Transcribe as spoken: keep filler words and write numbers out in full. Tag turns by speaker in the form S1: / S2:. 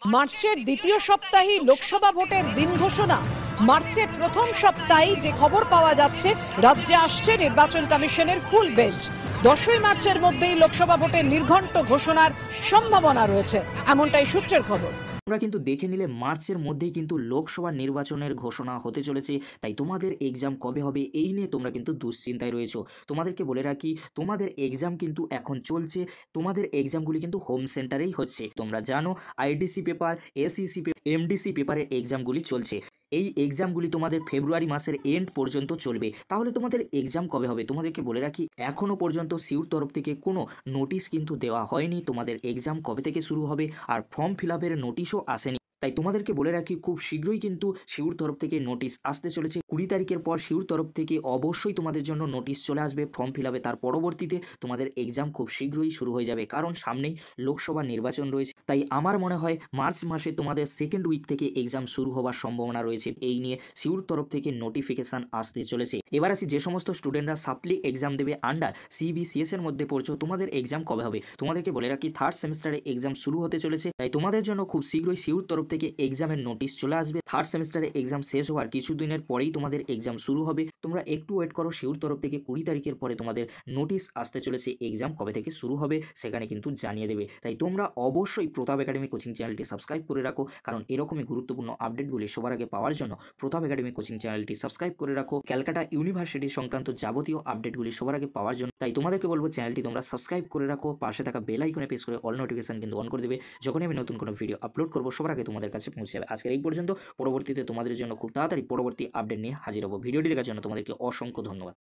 S1: মার্চের দ্বিতীয় সপ্তাহে লোকসভা ভোটের দিন ঘোষণা। মার্চের প্রথম সপ্তাহে যে খবর পাওয়া যাচ্ছে, রাজ্যে আসছে নির্বাচন কমিশনের ফুল বেঞ্চ। দশই মার্চের মধ্যেই লোকসভা ভোটের নির্ঘণ্ট ঘোষণার সম্ভাবনা রয়েছে, এমনটাই সূত্রের খবর।
S2: তোমরা কিন্তু দেখে নিলে মার্চের মধ্যেই কিন্তু লোকসভা নির্বাচনের ঘোষণা হতে চলেছে। তাই তোমাদের এক্সাম কবে হবে এই নিয়ে তোমরা কিন্তু দুশ্চিন্তায় রয়েছো। তোমাদেরকে বলে রাখি, তোমাদের এক্সাম কিন্তু এখন চলছে। তোমাদের এক্সামগুলি কিন্তু হোম সেন্টারেই হচ্ছে। তোমরা জানো IDC paper, SEC paper, MDC পেপারের এক্সামগুলি চলছে। এই এক্সামগুলি তোমাদের ফেব্রুয়ারি মাসের এন্ড পর্যন্ত চলবে। তাহলে তোমাদের এক্সাম কবে হবে তোমাদেরকে বলে রাখি, এখনও পর্যন্ত সিউর তরফ থেকে কোনো নোটিশ কিন্তু দেওয়া হয়নি তোমাদের এক্সাম কবে থেকে শুরু হবে, আর ফর্ম ফিল আপের নোটিশও আসেনি। তাই তোমাদেরকে বলে রাখি, খুব শীঘ্রই কিন্তু সিউর তরফ থেকে নোটিশ আসতে চলেছে। কুড়ি তারিখের পর সিউর তরফ থেকে অবশ্যই তোমাদের জন্য নোটিশ চলে আসবে ফর্ম ফিল আপে। তার পরবর্তীতে তোমাদের এক্সাম খুব শীঘ্রই শুরু হয়ে যাবে, কারণ সামনেই লোকসভা নির্বাচন রয়েছে। তাই আমার মনে হয় মার্চ মাসে তোমাদের সেকেন্ড উইক থেকে এক্সাম শুরু হওয়ার সম্ভাবনা রয়েছে। এই নিয়ে সিউর তরফ থেকে নোটিফিকেশান আসতে চলেছে। এবার আসি, যে সমস্ত স্টুডেন্টরা সাপ্লি এক্সাম দেবে আন্ডার সিবিসিএস এর মধ্যে পড়ছো, তোমাদের এক্সাম কবে হবে তোমাদেরকে বলে রাখি, থার্ড সেমিস্টারে এক্সাম শুরু হতে চলেছে। তাই তোমাদের জন্য খুব শীঘ্রই সিউর তরফ থেকে এক্সামের নোটিশ চলে আসবে। থার্ড সেমিস্টারে এক্সাম শেষ হওয়ার কিছুদিনের পরেই তোমাদের এক্সাম শুরু হবে। তোমরা একটু ওয়েট করো, সিউর তরফ থেকে কুড়ি তারিখের পরে তোমাদের নোটিশ আসতে চলেছে এক্সাম কবে থেকে শুরু হবে, সেখানে কিন্তু জানিয়ে দেবে। তাই তোমরা অবশ্যই প্রতাপ একাডেমি কোচিং চ্যানেলটি সাবস্ক্রাইব করে রাখো, কারণ এরকমই গুরুত্বপূর্ণ আপডেটগুলি সবার আগে পাওয়ার জন্য প্রতাপ একাডেমি কোচিং চ্যানেলটি সাবস্ক্রাইব করে রাখো। ক্যালকাটা ইউনিভার্সিটি সংক্রান্ত যাবতীয় আপডেটগুলি সবার আগে পাওয়ার জন্য তাই তোমাদেরকে বলবো চ্যানেলটি তোমরা সাবস্ক্রাইব করে রাখো, পাশে থাকা বেল আইকনে প্রেস করে অল নোটিফিকেশন কিন্তু অন করে দেবে। যখনই আমি নতুন কোনো ভিডিও আপলোড করবো সবার আগে তোমাদের কাছে পৌঁছে যাবে। আজকের এই পর্যন্ত, পরবর্তীতে তোমাদের জন্য খুব তাড়াতাড়ি পরবর্তী আপডেট নিয়ে হাজির হবো। ভিডিওটি দেখার জন্য তোমাদেরকে অসংখ্য ধন্যবাদ।